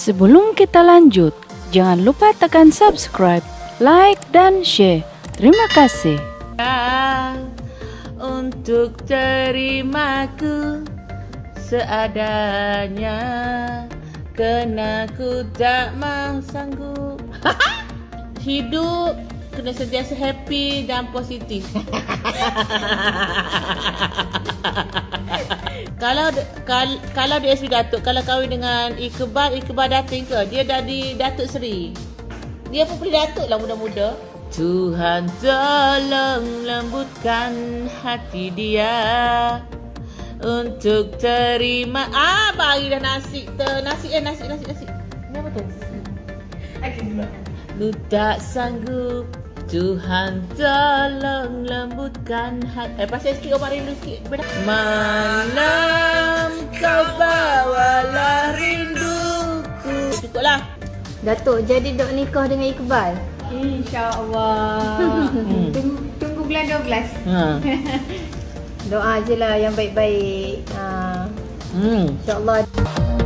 Sebelum kita lanjut, jangan lupa tekan subscribe, like, dan share. Terima kasih. Untuk terimaku seadanya, kerana ku tak mau sanggup. Hidup kena sentiasa happy dan positif. Kalau dia Sri Datuk, kalau kahwin dengan Iqbal Datuk ke? Dia jadi Datuk Seri. Dia pun boleh Datuk lah muda-muda. Tuhan tolong lembutkan hati dia untuk terima. Bagi dah nasi. Nasi. Ini apa tu? Lu tak sanggup, Tuhan tolong lembutkan hati. Pasal sikit orang rindu sikit. Malam kau bawalah rinduku. Cukuplah. Datuk jadi dok nikah dengan Iqbal. InsyaAllah. Tunggu bulan 12. Doa je lah yang baik-baik. InsyaAllah.